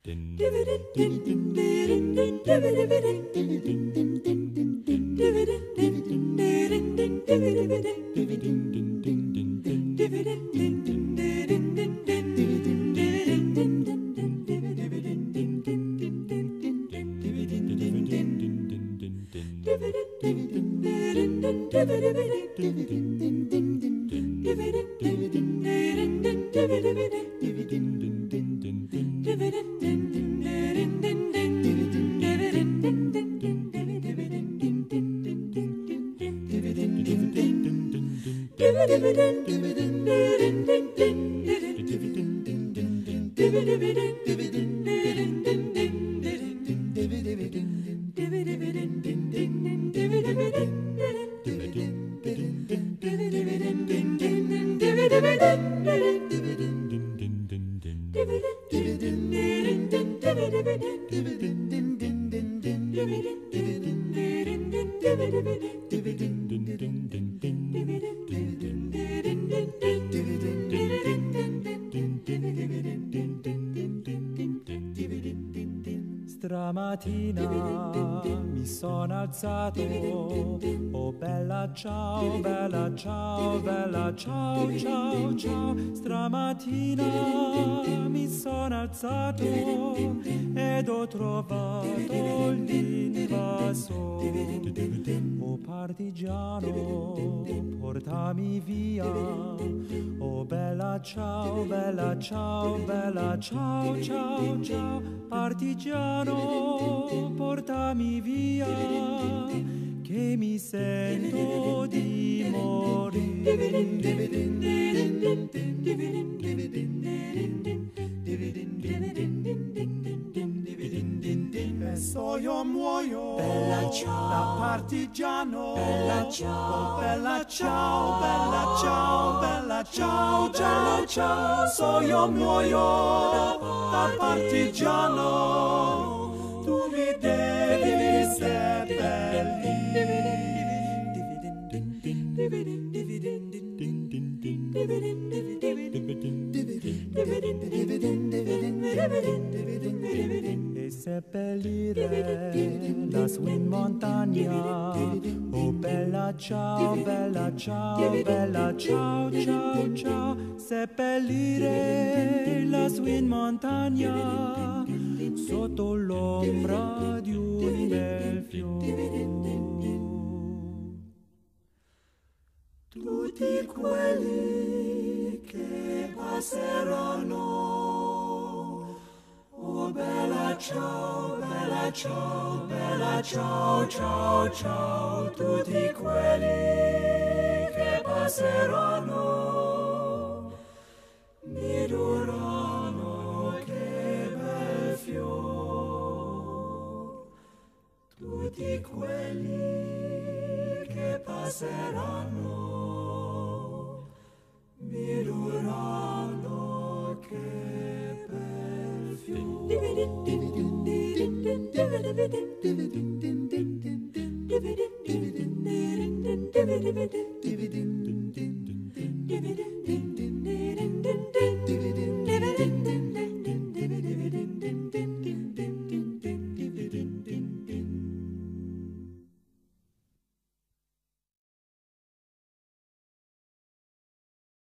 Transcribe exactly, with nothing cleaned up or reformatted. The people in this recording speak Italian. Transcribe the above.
Stramattina mi sono alzato, oh bella ciao, bella ciao, bella ciao, ciao, ciao. Stramattina mi sono alzato ed ho trovato l'invaso. Oh partigiano, portami via, oh bella ciao, bella ciao, bella ciao, ciao, ciao. Partigiano, portami via, che mi sento di morire. E se io muoio, bella ciao, da partigiano, bella ciao, oh, bella ciao, bella ciao, bella ciao, ciao, ciao. Se io muoio da partigiano, tu mi devi seppellire. E seppellire lassù in montagna, oh bella ciao, bella ciao, bella ciao, ciao, ciao. Seppellire lassù in montagna, sotto l'ombra di un bel fiore. Tutti quelli che passeranno, oh bella ciao, bella ciao, bella ciao, ciao, ciao. Tutti quelli che passeranno mi diranno che bel fior. Tutti quelli che passeranno mi diranno che bel fior.